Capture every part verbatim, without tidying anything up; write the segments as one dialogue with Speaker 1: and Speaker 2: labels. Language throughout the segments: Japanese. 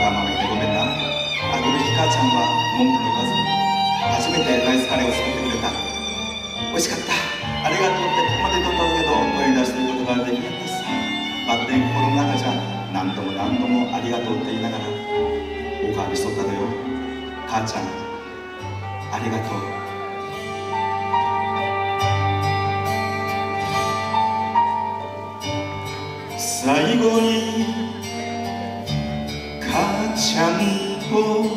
Speaker 1: がまま言ってごめんな。あくる日母ちゃんは文句も言わずに初めてライスカレーを作ってくれた。美味しかった、ありがとうってここまで言っとったけど声に出してることができなかったさ。バッテン心の中じゃ何度も何度もありがとうって言いながらおかわりしとったのよ。母ちゃんありがとう。最後に母ちゃんと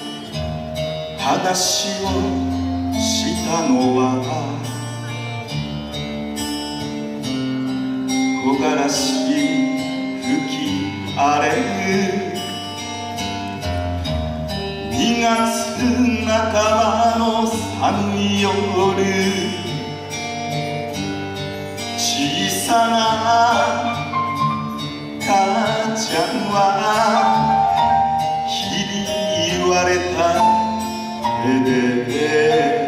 Speaker 1: 話をしたのは木枯らし吹き荒れるにがつなかばの寒い夜、小さな母ちゃんは日々言われた手で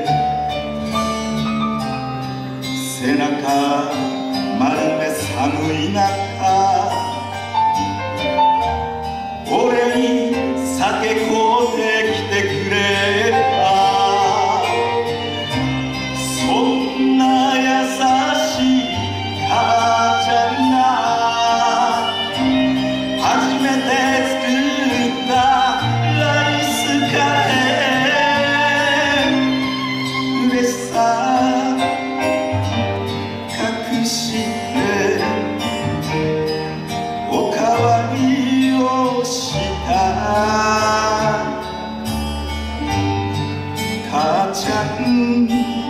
Speaker 1: 背中丸め寒い中俺に酒こうてきてくれた。そんな優しい母ちゃんが初めて作ったライスカレー、嬉しさ隠しておかわりをした母ちゃん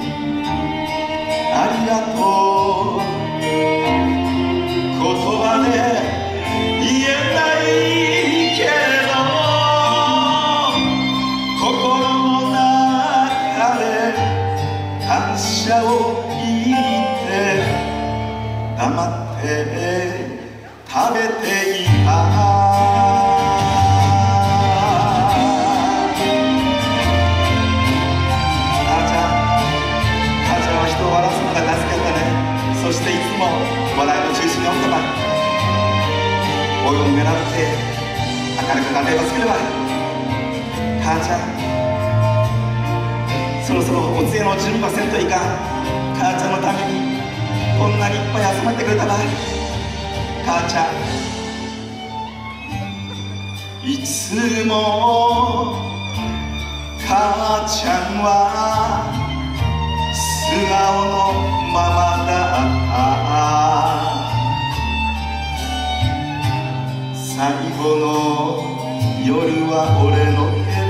Speaker 1: ありがとう。言葉で言えないけれど心の中で感謝を言って黙って食べていた。そしていつも笑いの中心におったばおいを狙って明るく家庭を作れば母ちゃんそろそろお通夜の準備はせんといかん。母ちゃんのためにこんなにいっぱい集まってくれたば母ちゃんいつも母ちゃんは素顔のままだった。最後の夜は俺の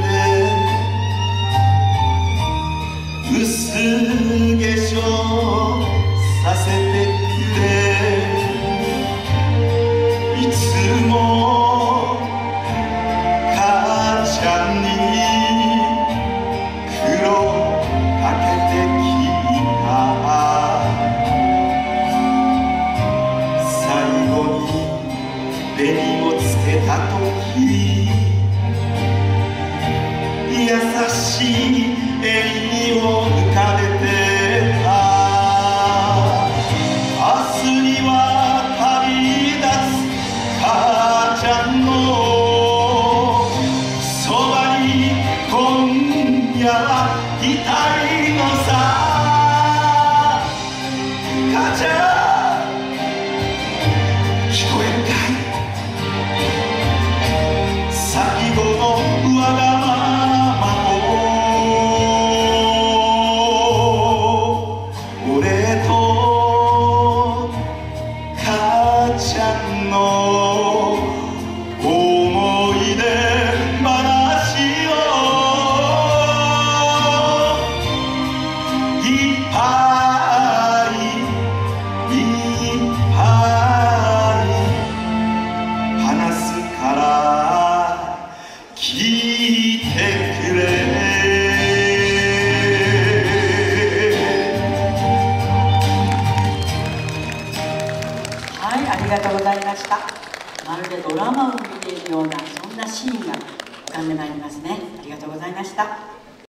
Speaker 1: 手で薄化粧させてくれ。いつも母ちゃんに苦労かけてきた。最後に紅をつけた時優しい笑みを浮かべてた。明日には旅立つ母ちゃんのそばに今夜はいたいのさ。母ちゃん聞こえるかい。最後のわがままを俺と母ちゃんの思い出話をいっぱいいっぱい話すから聞いてくれ。
Speaker 2: はい、ありがとうございました。まるでドラマを見ているようなそんなシーンが浮かんでまいりますね。ありがとうございました。